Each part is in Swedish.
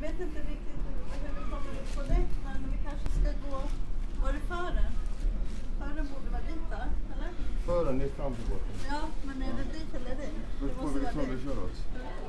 vet inte riktigt hur vi kommer ut på det, men vi kanske ska gå... Var det före? Före borde vara dit där, eller? Före, ni fram till båten. Ja, men är det dit eller dit? Då får vi ta det köra oss.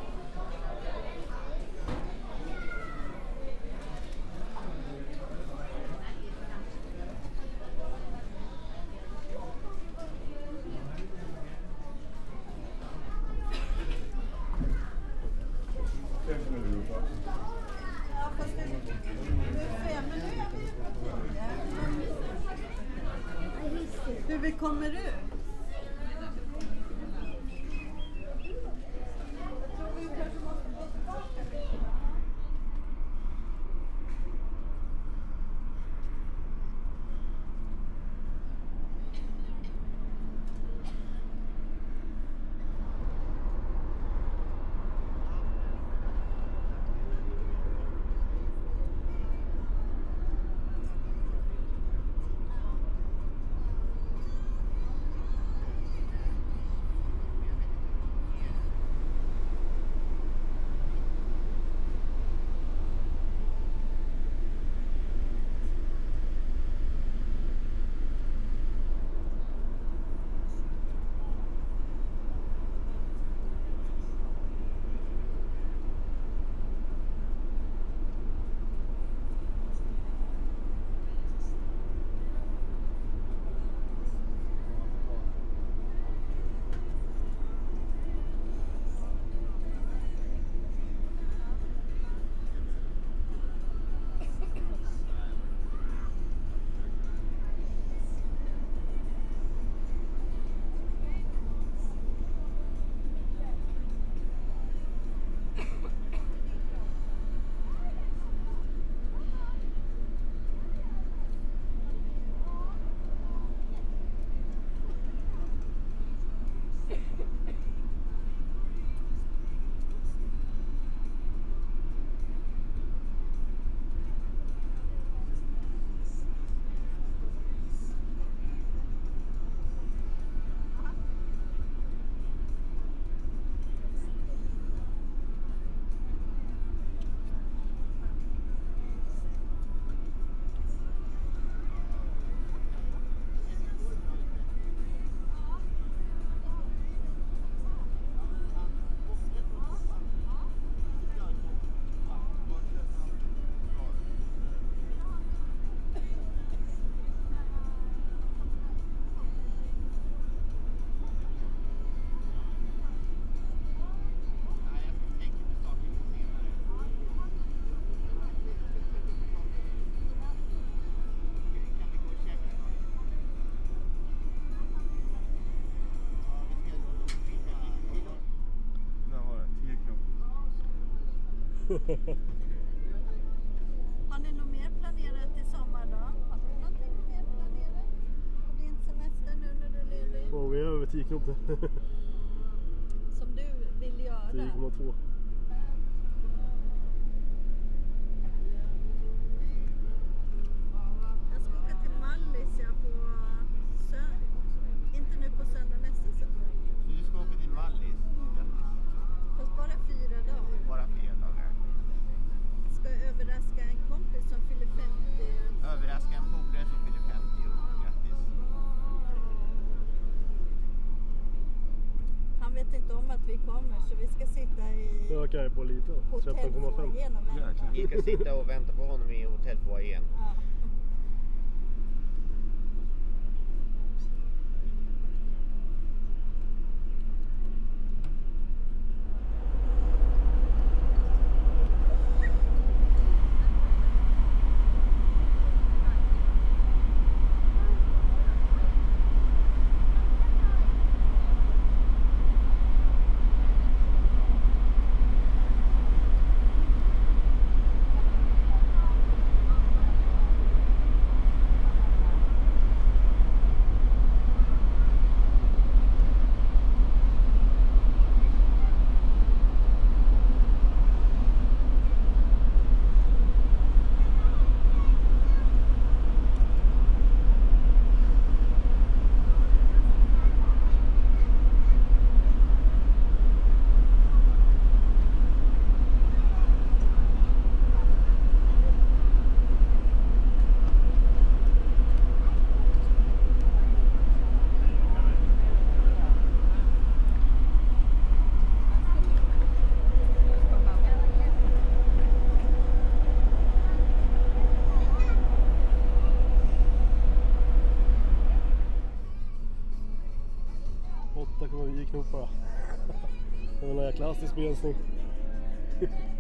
Ja, fast det är 5, men nu är vi ju på 10. Hur vi kommer ut? Jag tror vi kanske måste gå tillbaka lite. Har ni något mer planerat i sommar då? Har du någonting mer planerat på din semester nu när du är ledig? Vi är över 10 knop. Som du vill göra? 10,2. Jag ska åka till Mallis på inte nu på söndag, nästa söndag. Så du ska åka till Mallis? Fast bara 4 dagar. Bara 4 dagar. Ska överraska en kompis som fyller 50. Överraska en polare som fyller 50 år. Grattis. Han vet inte om att vi kommer, så vi ska sitta i Jag ökar på lite. 13,5. hotellfoajén och vänta. Vi ska sitta och vänta på honom i hotellfoajén. Ja. hastighetsbegränsning.